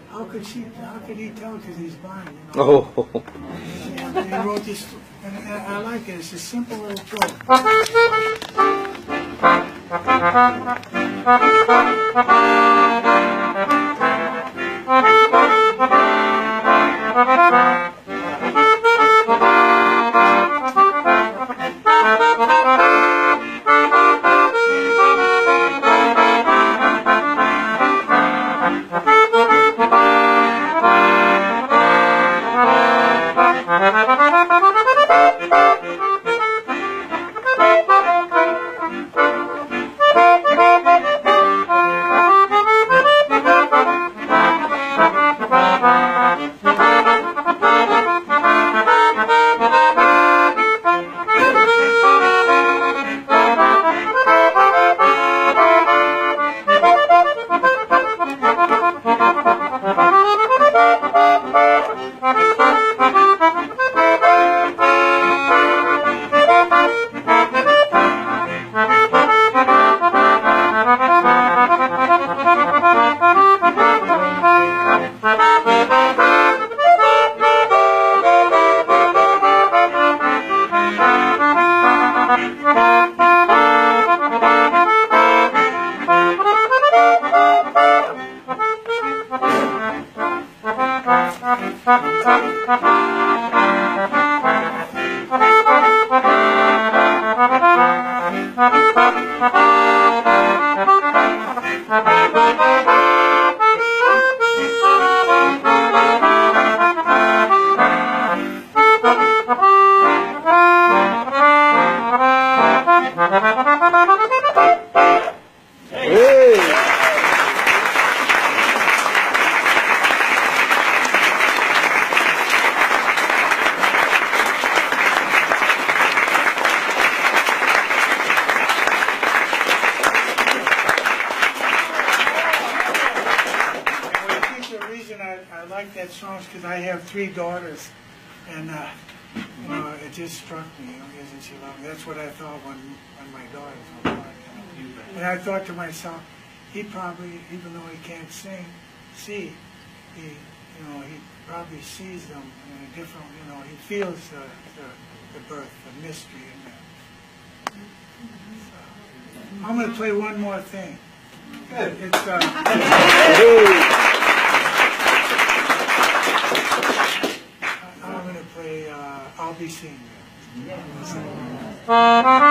how could he tell? Because he's blind, you know. Oh. And he wrote this, and I like it. It's a simple little tune. I like that song because I have 3 daughters, and you know, it just struck me. You know, isn't she lovely? That's what I thought when my daughters were born. You know? And I thought to myself, he probably, even though he can't see, he probably sees them in a different. You know, he feels the birth, the mystery in that. So, I'm going to play one more thing. Good. It's. I'm going to play I'll Be Seeing You.